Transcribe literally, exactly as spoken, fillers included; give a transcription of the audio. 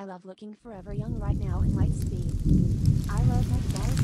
I love looking forever young right now in light speed. I love my flawless